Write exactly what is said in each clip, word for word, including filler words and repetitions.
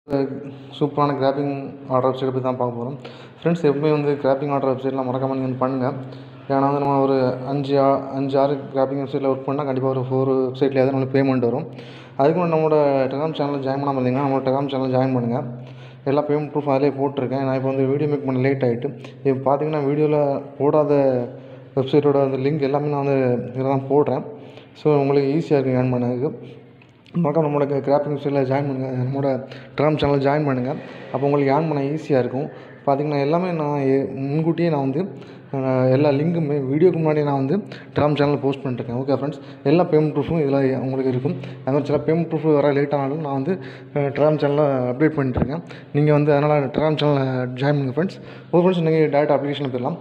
சூப்பரான cropping order website பற்றி தான் பார்க்க போகிறோம். ஃப்ரெண்ட்ஸ், எப்பவுமே வந்து கிராப்பிங் ஆர்டர் வெப்சைட்லாம் மறக்காம நீங்கள் வந்து பண்ணுங்கள். ஏன்னா வந்து நம்ம ஒரு அஞ்சு ஆ அஞ்சு ஆறு கிராப்பிங் வெப்சைட்டில் ஒர்க் பண்ணால் கண்டிப்பாக ஒரு ஃபோர் வெப்சைட்லேயாவது நம்மளுக்கு பேமெண்ட் வரும். அதுக்கு முன்னாடி நம்மளோட டெலிகிராம் சேனலில் ஜாயின் பண்ணாமல் இருந்தீங்கன்னா நம்மளோட டெலிகிராம் சேனலில் ஜாயின் பண்ணுங்கள். எல்லா பேமெண்ட் ப்ரூஃப் அதிலே போட்டிருக்கேன். நான் இப்போ வந்து வீடியோ மேக் பண்ண லேட் ஆகிட்டு இப்போ பார்த்தீங்கன்னா வீடியோவில் போடாத வெப்சைட்டோட அந்த லிங்க் எல்லாமே நான் வந்து இதில் தான் போடுறேன். ஸோ உங்களுக்கு ஈஸியாக இருக்குது ஏர்ன் பண்ணதுக்கு. மறக்காம நம்மளோட கிராப்பிங் வெப்சைட்டில் ஜாயின் பண்ணுங்கள். நம்மளோட டெலிகிராம் சேனலில் ஜாயின் பண்ணுங்கள். அப்போ உங்களுக்கு ஏர்ன் பண்ண ஈஸியாக இருக்கும். பார்த்திங்கன்னா எல்லாமே நான் முன்கூட்டியே நான் வந்து எல்லா லிங்க்குமே வீடியோக்கு முன்னாடி நான் வந்து டெலிகிராம் சேனலில் போஸ்ட் பண்ணிட்டுருக்கேன். ஓகே ஃப்ரெண்ட்ஸ், எல்லா பேமெண்ட் ப்ரூஃபும் இதில் உங்களுக்கு இருக்கும். அது மாதிரி சில பேமெண்ட் ப்ரூஃப் வர லேட் ஆனாலும் நான் வந்து டெலிகிராம் சேனலில் அப்டேட் பண்ணிட்டுருக்கேன். நீங்கள் வந்து அதனால் டெலிகிராம் சேனலில் ஜாயின் பண்ணுங்கள் ஃப்ரெண்ட்ஸ். ஓகே ஃப்ரெண்ட்ஸ், நீங்கள் டேரெக்ட் அப்ளிகேஷனில் போயிடலாம்.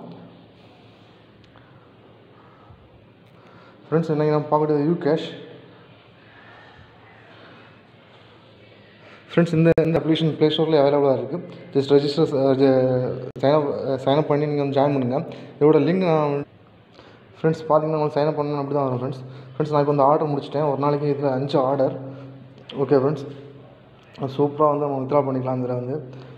ஃப்ரெண்ட்ஸ், இன்றைக்கி நம்ம பார்க்கறது யூ கேஷ். ஃப்ரெண்ட்ஸ், இந்த இந்த அப்ளிகேஷன் ப்ளே ஸ்டோரில் அவைலபிளாக இருக்குது. ஜஸ்ட் ரெஜிஸ்டர் சைனப் சைனப் பண்ணி நீங்கள் வந்து ஜாயின் பண்ணுங்கள். இதோட லிங்க் நான் ஃப்ரெண்ட்ஸ் பார்த்தீங்கன்னா உங்களுக்கு சைனப் பண்ணணும் அப்படி தான் வரும். ஃப்ரெண்ட்ஸ் ஃப்ரெண்ட்ஸ் நான் இப்போ வந்து ஆர்டர் முடிச்சிட்டேன். ஒரு நாளைக்கு இதில் அஞ்சு ஆர்டர். ஓகே ஃப்ரெண்ட்ஸ், சூப்பராக வந்து நம்ம வித்ட்ரா பண்ணிக்கலாம். இதில் வந்து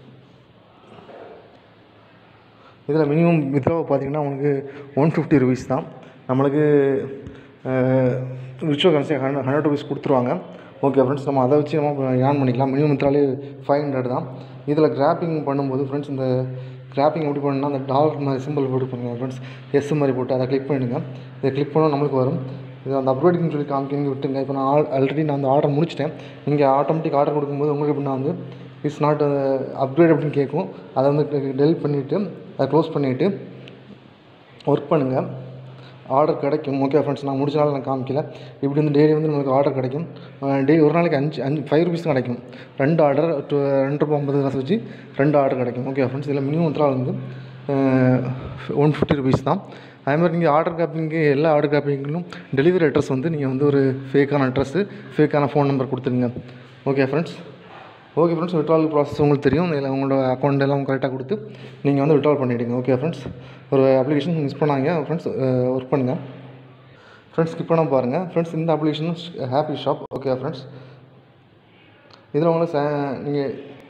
இதில் மினிமம் வித்ட்ரா பார்த்தீங்கன்னா உங்களுக்கு ஒன் ஃபிஃப்டி ருபீஸ் தான். நம்மளுக்கு virtual currency hundred hundred rupees கொடுத்துருவாங்க. ஓகே ஃப்ரெண்ட்ஸ், நம்ம அதை வச்சு நம்ம ஏர்ன் பண்ணிக்கலாம். மினிமம் வித்ட்ராலே ஃபைவ் ஹண்ட்ரட் தான். இதில் கிராப்பிங் பண்ணும்போது ஃப்ரெண்ட்ஸ் இந்த கிராப்பிங் எப்படி பண்ணணும்னா அந்த டாலர் மாதிரி சிம்பிள் போட்டு பண்ணுங்கள் ஃப்ரெண்ட்ஸ். எஸ் மாதிரி போட்டு அதை கிளிக் பண்ணிடுங்க. இதை கிளிக் பண்ணால் நம்மளுக்கு வரும். இது அந்த அப்கிரேடிங்னு சொல்லி காமிக்கிங்க விட்டுங்க. இப்போ நான் ஆல் ஆல்ரெடி நான் அந்த ஆர்டர் முடிச்சிட்டேன். நீங்கள் ஆட்டோமேட்டிக் ஆர்டர் கொடுக்கும்போது உங்களுக்கு எப்படின்னா வந்து இட்ஸ் நாட் அப்கிரேட் அப்படின்னு கேட்கும். அதை வந்து டெலிட் பண்ணிவிட்டு அதை க்ளோஸ் பண்ணிவிட்டு ஒர்க் பண்ணுங்கள். ஆர்டர் கிடைக்கும். ஓகே ஃப்ரெண்ட்ஸ், நான் முடிச்சனால நான் காமிக்கல. இப்படி வந்து டெய்லி வந்து நம்மளுக்கு ஆர்டர் கிடைக்கும். டெய்லி ஒரு நாளைக்கு அஞ்சு அஞ்சு ஃபைவ் ருபீஸ் கிடைக்கும். ரெண்டு ஆர்டர் டூ ரெண்டு ரூபா ஐம்பது காசு வச்சு ரெண்டு ஆர்டர் கிடைக்கும். ஓகே ஃப்ரெண்ட்ஸ், இதில் மினிமம் வித்ட்ரா வந்து ஒன் ஃபிஃப்டி ருபீஸ் தான். அதே மாதிரி நீங்கள் ஆர்டர் காப்பிங்கு எல்லா ஆர்டர் காப்பிங்களும் டெலிவரி அட்ரஸ் வந்து நீங்கள் வந்து ஒரு ஃபேக்கான அட்ரஸ்ஸு ஃபேக்கான ஃபோன் நம்பர் கொடுத்துருங்க. Okay friends okay friends withdrawal process உங்களுக்கு தெரியும். இதில் உங்களோட அக்கௌண்ட் எல்லாம் கரெக்டாக கொடுத்து நீங்கள் வந்து விட்ரால் பண்ணிவிடுங்க. ஓகே ஃப்ரெண்ட்ஸ், ஒரு அப்ளிகேஷன் மிஸ் பண்ணாங்க ஃப்ரெண்ட்ஸ், ஒர்க் பண்ணுங்கள் ஃப்ரெண்ட்ஸ். ஸ்கிப் பண்ண பாருங்கள் ஃப்ரெண்ட்ஸ். இந்த application happy shop. Okay friends, இதில் உங்களுக்கு நீங்கள்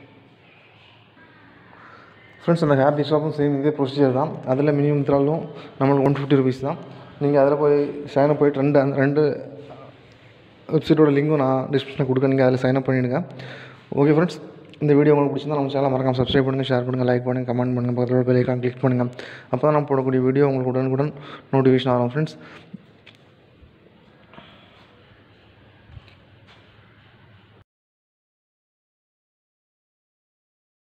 ஃப்ரெண்ட்ஸ் அந்த ஹாப்பி ஷாப்பும் சேம் இதே ப்ரொசீஜர் தான். அதில் மினிமம் வித்ட்ராலும் நம்மளுக்கு ஒன் ஃபிஃப்டி ருபீஸ் தான். நீங்கள் அதில் போய் சைனப் போய்ட்டு ரெண்டு அந்த ரெண்டு வெப்சைட்டோட லிங்க்கும் நான் டிஸ்கிரிப்ஷனில் கொடுக்க, நீங்கள் அதில் சைனப் பண்ணிவிடுங்க. ஓகே ஃப்ரெண்ட்ஸ், இந்த வீடியோ உங்களுக்கு பிடிச்சிருந்தா நம்ம சேனலை மறக்காம சப்ஸ்கிரைப் பண்ணுங்கள், ஷேர் பண்ணுங்கள், லைக் பண்ணுங்கள், கமெண்ட் பண்ணுங்கள், பக்கத்தில் பெல் ஐகான் கிளிக் பண்ணுங்கள். அப்போ தான் நம்ம போடக்கூடிய வீடியோ உங்களுக்கு உடனுக்குடன் நோட்டிஃபிகேஷன் ஆகும் ஃப்ரெண்ட்ஸ்.